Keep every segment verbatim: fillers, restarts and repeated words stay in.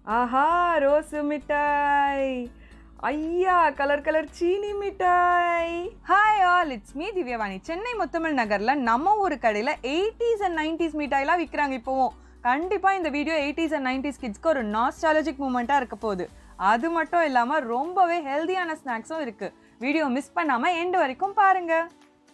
ஆஹா rose மிட்டாய். ஐயா colour colour சீனி மிட்டாய். Hi all, it's me Divyavani. Chennai Muthamizh நகர்ல நம்ம ஒரு கடையில் எயிட்டிஸ் அண்ட் நைன்டிஸ் மிட்டாய்லாம் விற்கிறாங்க. இப்போவும் கண்டிப்பாக இந்த வீடியோ எயிட்டிஸ் அண்ட் நைன்டிஸ் கிட்ஸ்க்கு ஒரு நாஸ்டாலஜிக் மூமெண்ட்டாக இருக்க போகுது. அது மட்டும் இல்லாமல் ரொம்பவே ஹெல்தியான ஸ்நாக்ஸும் இருக்குது. வீடியோ மிஸ் பண்ணாமல் எண்டு வரைக்கும் பாருங்கள்.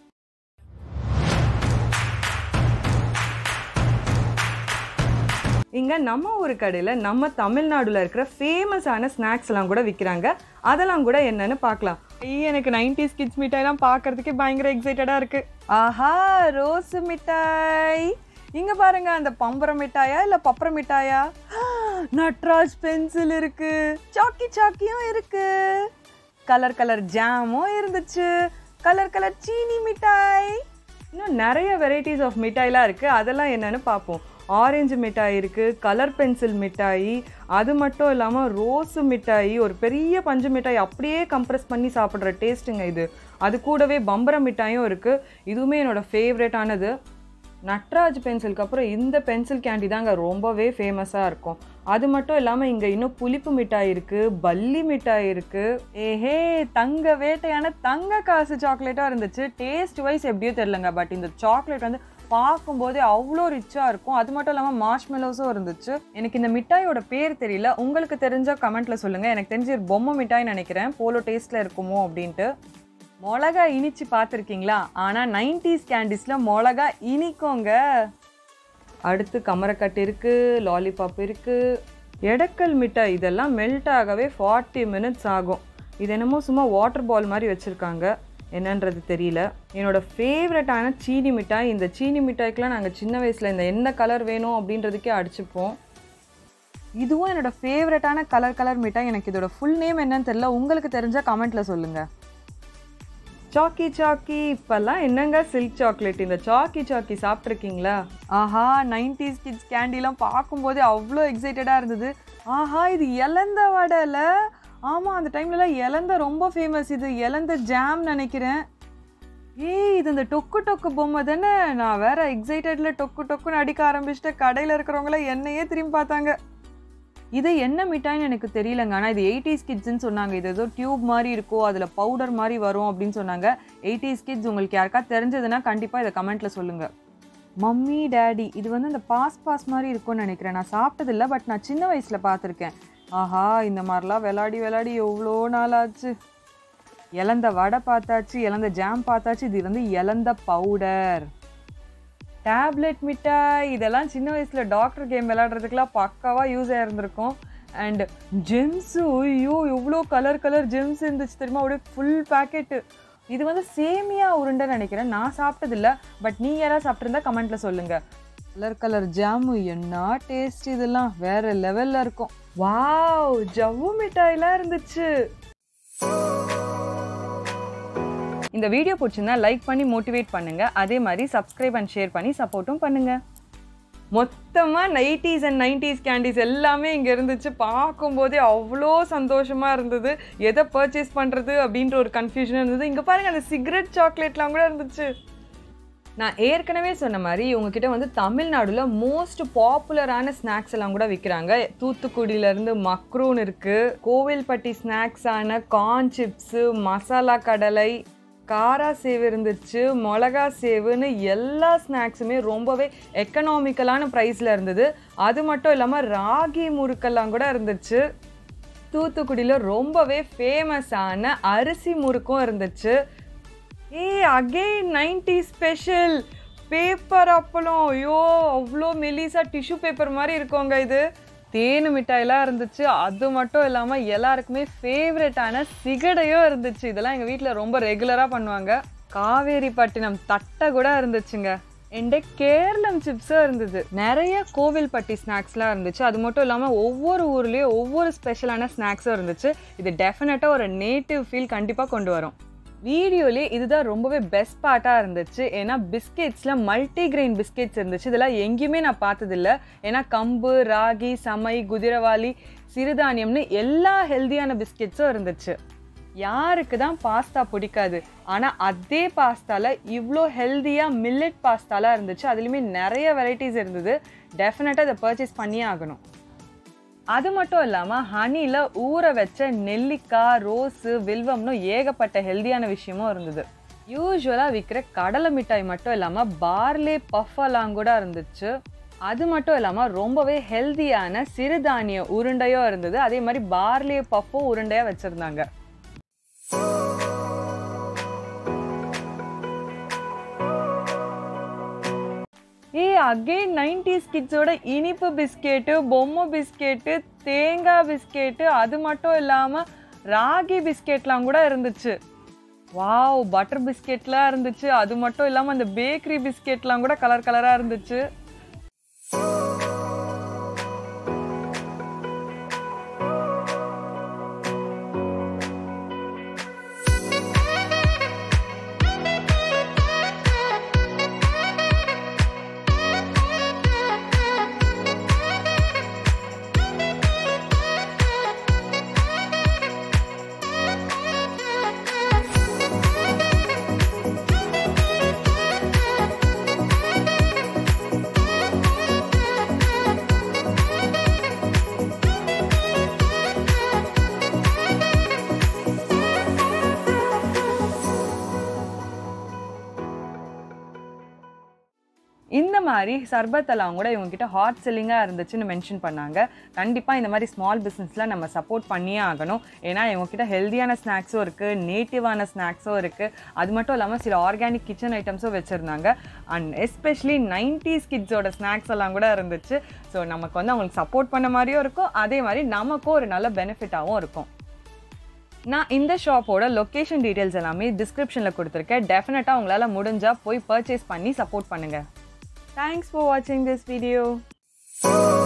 இங்கே நம்ம ஒரு கடையில் நம்ம தமிழ்நாடுல இருக்கிற ஃபேமஸான ஸ்நாக்ஸ் எல்லாம் கூட விற்கிறாங்க. அதெல்லாம் கூட என்னன்னு பார்க்கலாம். எனக்கு நைன்டிஸ் கிட்ஸ் மிட்டாய்லாம் பார்க்கறதுக்கே பயங்கர எக்ஸைட்டடாக இருக்கு. ஆஹா ரோஸ் மிட்டாய். இங்கே பாருங்க, அந்த பம்பரம் மிட்டாயா இல்லை பப்பரம் மிட்டாயா? நட்ராஜ் பென்சில் இருக்கு, சாக்கி சாக்கியும் இருக்கு, கலர் கலர் ஜாமும் இருந்துச்சு, கலர் கலர் சீனி மிட்டாய், இன்னும் நிறைய வெரைட்டிஸ் ஆஃப் மிட்டாய்லாம் இருக்குது. அதெல்லாம் என்னென்னு பார்ப்போம். ஆரஞ்சு மிட்டாய் இருக்குது, கலர் பென்சில் மிட்டாய், அது மட்டும் இல்லாமல் ரோஸு மிட்டாய், ஒரு பெரிய பஞ்சு மிட்டாய் அப்படியே கம்ப்ரெஸ் பண்ணி சாப்பிட்ற டேஸ்ட்டுங்க இது. அது கூடவே பம்பரம் மிட்டாயும் இருக்குது. இதுவுமே என்னோடய ஃபேவரட்டானது. நட்ராஜ் பென்சிலுக்கு அப்புறம் இந்த பென்சில் கேண்டி தாங்க ரொம்பவே ஃபேமஸாக இருக்கும். அது மட்டும் இல்லாமல் இங்கே இன்னும் புளிப்பு மிட்டாய் இருக்குது, பல்லி மிட்டாய் இருக்குது. ஏஹே தங்க வேட்டையான தங்க காசு சாக்லேட்டாக இருந்துச்சு. டேஸ்ட் வைஸ் எப்படியோ தெரிலங்க, பட் இந்த சாக்லேட் வந்து பார்க்கும்போதே அவ்வளோ ரிச்சாக இருக்கும். அது மட்டும் இல்லாமல் மார்ஷ்மெலோஸும் இருந்துச்சு. எனக்கு இந்த மிட்டாயோட பேர் தெரியல, உங்களுக்கு தெரிஞ்சால் கமெண்ட்டில் சொல்லுங்கள். எனக்கு தெரிஞ்ச ஒரு பொம்மை மிட்டாய்னு நினைக்கிறேன், போலோ டேஸ்ட்டில் இருக்குமோ அப்படின்ட்டு. மிளகா இனிச்சு பார்த்துருக்கீங்களா? ஆனால் நைன்டிஸ் கேண்டீஸில் மிளகா இனிக்கோங்க. அடுத்து கமரக்கட்டு இருக்குது, லாலிபாப் இருக்குது, எடக்கல் மிட்டாய். இதெல்லாம் மெல்ட் ஆகவே ஃபார்ட்டி மினிட்ஸ் ஆகும். இது என்னமோ சும்மா வாட்டர் பால் மாதிரி வச்சுருக்காங்க, என்னன்றது தெரியல. என்னோடய ஃபேவரட்டான சீனி மிட்டாய். இந்த சீனி மிட்டாய்க்கெலாம் நாங்கள் சின்ன வயசில் இந்த என்ன கலர் வேணும் அப்படின்றதுக்கே அடிச்சுப்போம். இதுவும் என்னோடய ஃபேவரட்டான கலர் கலர் மிட்டாய். எனக்கு இதோட ஃபுல் நேம் என்னன்னு தெரியல, உங்களுக்கு தெரிஞ்சால் கமெண்ட்டில் சொல்லுங்கள். சாக்கி சாக்கி. இப்போல்லாம் என்னங்க சில்க் சாக்லேட். இந்த சாக்கி சாக்கி சாப்பிட்ருக்கீங்களா? ஆஹா நைன்டிஸ் கிட்ஸ் கேண்டிலாம் பார்க்கும்போதே அவ்வளோ எக்ஸைட்டடாக இருந்தது. ஆஹா இது இலந்த வடையில். ஆமாம், அந்த டைம்லலாம் இலந்த ரொம்ப ஃபேமஸ். இது இலந்த ஜாம் நினைக்கிறேன். ஏய் இது இந்த டொக்கு டொக்கு பொம்மை தானே? நான் வேற எக்ஸைட்டடில் டொக்கு டொக்குன்னு அடிக்க ஆரம்பிச்சுட்டு கடையில் இருக்கிறவங்கள என்னையே திரும்பி பார்த்தாங்க. இது என்ன மிட்டாய்னு எனக்கு தெரியலங்க, ஆனால் இது எயிட்டிஸ் கிட்ஸ்ன்னு சொன்னாங்க. இது ஏதோ டியூப் மாதிரி இருக்கும், அதில் பவுடர் மாதிரி வரும் அப்படின்னு சொன்னாங்க. எயிட்டிஸ் கிட்ஸ் உங்களுக்கு யாருக்கா தெரிஞ்சதுன்னா கண்டிப்பாக இதை கமெண்ட்டில் சொல்லுங்கள். Mummy daddy. இது வந்து இந்த பாஸ் பாஸ் மாதிரி இருக்கும்னு நினைக்கிறேன். நான் சாப்பிட்டதில்லை, பட் நான் சின்ன வயசில் பார்த்துருக்கேன். ஆஹா இந்த மாதிரிலாம் விளாடி விளாடி எவ்வளோ நாள் ஆச்சு. இலந்த வடை பார்த்தாச்சு, இலந்த ஜாம் பார்த்தாச்சு. இது வந்து இலந்த பவுடர். டேப்லெட் மிட்டாய். இதெல்லாம் சின்ன வயசில் டாக்டர் கேம் விளையாடுறதுக்கெலாம் பக்காவாக யூஸ் ஆகிருந்துருக்கும். And Gems. ஐயோ எவ்வளோ கலர் கலர் ஜெம்ஸ் இருந்துச்சு தெரியுமா? அப்படியே ஃபுல் பேக்கெட்டு. இது வந்து சேமியா உருண்டைன்னு நினைக்கிறேன், நான் சாப்பிட்டதில்லை, பட் நீ யாராவது சாப்பிட்ருந்தா கமெண்ட்டில் சொல்லுங்கள். கலர் கலர் ஜாமு, என்ன டேஸ்ட். இதெல்லாம் வேறு லெவலில் இருக்கும். வாவ் ஜவ்வு மிட்டாயெலாம் இருந்துச்சு. இந்த வீடியோ பிடிச்சிருந்தா லைக் பண்ணி மோட்டிவேட் பண்ணுங்கள். அதே மாதிரி சப்ஸ்கிரைப் அண்ட் ஷேர் பண்ணி சப்போர்ட்டும் பண்ணுங்கள். மொத்தமாக நைன்டிஸ் அண்ட் நைன்டிஸ் கேண்டீஸ் எல்லாமே இங்கே இருந்துச்சு. பார்க்கும்போதே அவ்வளோ சந்தோஷமாக இருந்தது. எதை பர்ச்சேஸ் பண்ணுறது அப்படின்ற ஒரு கன்ஃபியூஷன் இருந்தது. இங்கே பாருங்கள், அந்த சிகரெட் சாக்லேட்லாம் கூட இருந்துச்சு. நான் ஏற்கனவே சொன்ன மாதிரி இவங்ககிட்ட வந்து தமிழ்நாடுல மோஸ்ட் பாப்புலரான ஸ்நாக்ஸ் எல்லாம் கூட விற்கிறாங்க. தூத்துக்குடியிலேருந்து மக்ரூன் இருக்குது, கோவில்பட்டி ஸ்நாக்ஸான கார்ன் சிப்ஸு, மசாலா கடலை, காரா சேவு இருந்துச்சு, மிளகா சேவுன்னு எல்லா ஸ்நாக்ஸுமே ரொம்பவே எக்கனாமிக்கலான ப்ரைஸில் இருந்தது. அது மட்டும் இல்லாமல் ராகி முறுக்கெல்லாம் கூட இருந்துச்சு. தூத்துக்குடியில் ரொம்பவே ஃபேமஸான அரிசி முறுக்கும் இருந்துச்சு. A again ninety special paper அப்பளம். ஐயோ அவ்வளோ மெலிசா டிஷ்யூ பேப்பர் மாதிரி இருக்கோங்க. இது தேனு மிட்டாயெல்லாம் இருந்துச்சு. அது மட்டும் இல்லாமல் எல்லாருக்குமே ஃபேவரட்டான சிகடையும் இருந்துச்சு. இதெல்லாம் எங்கள் வீட்டில் ரொம்ப ரெகுலராக பண்ணுவாங்க. காவேரி பட்டினம் தட்டை கூட இருந்துச்சுங்க. என்ட கேரளம் சிப்ஸும் இருந்தது. நிறைய கோவில்பட்டி ஸ்நாக்ஸ்லாம் இருந்துச்சு. அது மட்டும் இல்லாமல் ஒவ்வொரு ஊர்லேயும் ஒவ்வொரு ஸ்பெஷலான ஸ்நாக்ஸும் இருந்துச்சு. இது டெஃபினட்டாக ஒரு நேட்டிவ் ஃபீல் கண்டிப்பாக கொண்டு வரும். வீடியோலே இதுதான் ரொம்பவே பெஸ்ட் பார்ட்டாக இருந்துச்சு. ஏன்னா பிஸ்கெட்ஸில் மல்டி கிரெயின் பிஸ்கெட்ஸ் இருந்துச்சு. இதெல்லாம் எங்கேயுமே நான் பார்த்ததில்லை. ஏன்னா கம்பு, ராகி, சமை, குதிரவாளி, சிறுதானியம்னு எல்லா ஹெல்தியான பிஸ்கெட்ஸும் இருந்துச்சு. யாருக்கு தான் பாஸ்தா பிடிக்காது? ஆனால் அதே பாஸ்தாவில் இவ்வளோ ஹெல்தியாக மில்லட் பாஸ்தாலாம் இருந்துச்சு. அதுலேயுமே நிறைய வெரைட்டிஸ் இருந்தது. டெஃபினட்டாக இதை பர்ச்சேஸ் பண்ணியே ஆகணும். அது மட்டும் இல்லாமல் ஹனியில் ஊற வச்ச நெல்லிக்காய், ரோஸு, வில்வம்னு ஏகப்பட்ட ஹெல்தியான விஷயமும் இருந்தது. யூஸ்வலாக விற்கிற கடலை மிட்டாய் மட்டும் இல்லாமல் பார்லே பஃபெல்லாம் கூட இருந்துச்சு. அது மட்டும் இல்லாமல் ரொம்பவே ஹெல்தியான சிறுதானிய உருண்டையும் இருந்தது. அதே மாதிரி பார்லே பஃப்பும் உருண்டையாக வச்சுருந்தாங்க. ஏ அகெயின் நைன்டிஸ் கிட்ஸோட இனிப்பு பிஸ்கெட்டு, பொம்மை பிஸ்கெட்டு, தேங்காய் பிஸ்கெட்டு, அது மட்டும் இல்லாமல் ராகி பிஸ்கெட்லாம் கூட இருந்துச்சு. வாவ், பட்டர் பிஸ்கெட்லாம் இருந்துச்சு. அது மட்டும் இல்லாமல் அந்த பேக்கரி பிஸ்கெட்லாம் கூட கலர் கலராக இருந்துச்சு. இந்த மாதிரி சர்பத்தெல்லாம் கூட இவங்ககிட்ட ஹாட் செல்லிங்காக இருந்துச்சுன்னு மென்ஷன் பண்ணாங்க. கண்டிப்பாக இந்த மாதிரி ஸ்மால் பிஸ்னஸில் நம்ம சப்போர்ட் பண்ணியே ஆகணும். ஏன்னா இவங்ககிட்ட ஹெல்தியான ஸ்நாக்ஸும் இருக்குது, நேட்டிவான ஸ்நாக்ஸும் இருக்குது. அது மட்டும் இல்லாமல் சில ஆர்கானிக் கிச்சன் ஐட்டம்ஸும் வச்சுருந்தாங்க. அண்ட் எஸ்பெஷலி நைன்டிஸ் கிட்ஸோட ஸ்நாக்ஸ் எல்லாம் கூட இருந்துச்சு. ஸோ நமக்கு வந்து அவங்களுக்கு சப்போர்ட் பண்ண மாதிரியும் இருக்கும், அதே மாதிரி நமக்கும் ஒரு நல்ல பெனிஃபிட்டாகவும் இருக்கும். நான் இந்த ஷாப்போட லொக்கேஷன் டீட்டெயில்ஸ் எல்லாமே டிஸ்கிரிப்ஷனில் கொடுத்துருக்கேன். டெஃபினட்டாக உங்களால் முடிஞ்சால் போய் பர்ச்சேஸ் பண்ணி சப்போர்ட் பண்ணுங்கள். Thanks for watching this video.